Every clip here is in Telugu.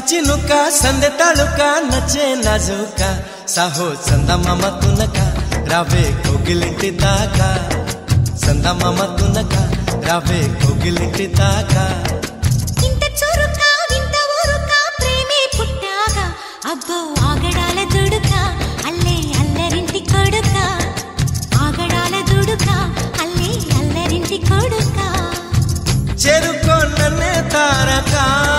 చినుక సందె తళుక నచ్చే నాజుక సాహో చందమామ తునక రావే కోగిలింటి దాకా చందమామ తునక రావే కోగిలింటి దాకా ఇంత చురుక ఇంత ఊరుక ప్రేమే పుట్టాగా అబ్బో ఆగడాల దుడుక అల్లే అల్లరింటి కొడుక ఆగడాల దుడుక అల్లే అల్లరింటి కొడుక చెరుకో నన్నే తారక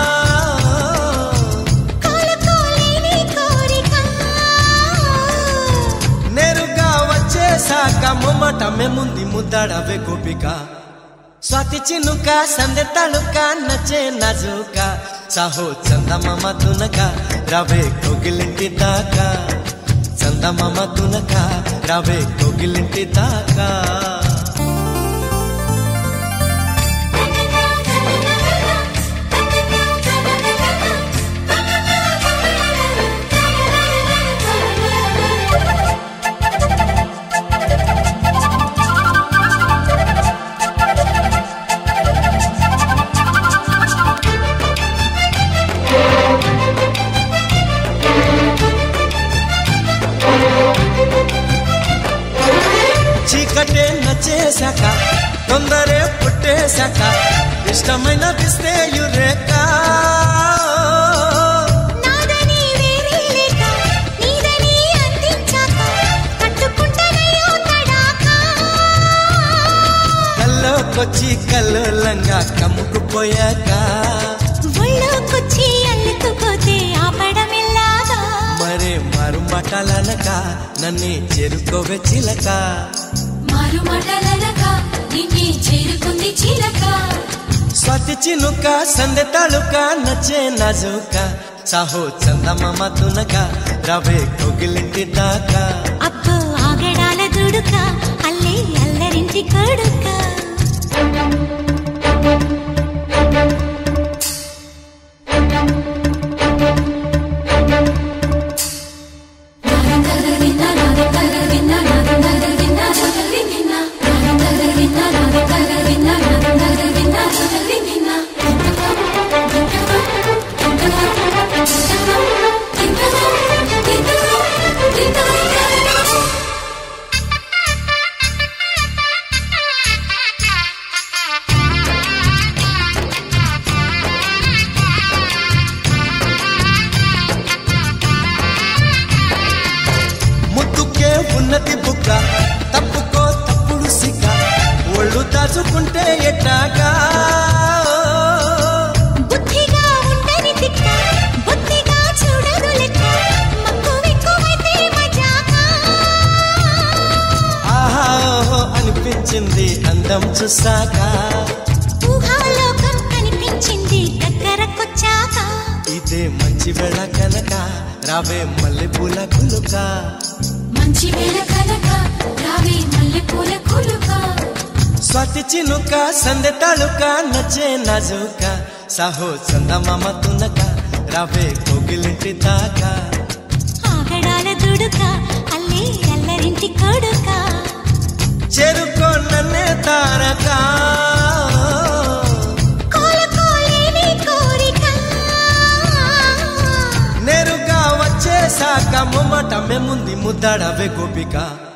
మొమ్మట మేముంది ముద్దాడవే గోపిక స్వాతి చినుక సందె తళుక నచ్చే నాజుక సాహో చందమామ తునక రావే కోగిలింటి దాకా చందమామ తునక రావే కోగిలింటి దాకా చీకటే నచ్చేశాక తొందరే పుట్టేశాక ఇష్టమైన పిస్తే యురేక కల్లోకొచ్చి కల్లోలంగా కమ్ముకుపోయాక ఒళ్ళోకొచ్చి అల్లుకుపోతే ఆపడమిల్లాగా మరే మారు మాటలనక నన్నే చేరుకోవే చిలక స్వాతి చినుక సందె తళుక నచ్చే నాజుక సాహో చందమామ తునక రావే కోగిలింటి దాకా అబ్బో ఆగడాల దుడుక అల్లే అల్లరింటి కొడుక ఉన్నతి బుక్క తప్పుకో తప్పుడు సిక్క ఒళ్ళు దాచుకుంటే ఎట్టాగా బుద్ధిగా ఉండని తిక్క బుద్ధిగా చూడదు లెక్క మక్కువెక్కువైతే మజాకా ఆహా ఓహో అనిపించింది అందం చూసాక ఊహాలోకం కనిపించింది దగ్గరకొచ్చాక ఇదే మంచి వేళ కనుక రావే మల్లె పూల కులుక మంచి వేళ కనుక రావే మల్లె పూల కులుక స్వాతి చినుక సందె తళుక నచ్చే నాజుక సాహో చందమామ తునక రావే కోగిలింటి దాకా ఆగడాల దుడుక అల్లే అల్లరింటి కొడుక చెరుకో నన్నే తారక నేరుగా వచ్చేశాక మొమ్మట మేముంది ముద్దాడవే గోపిక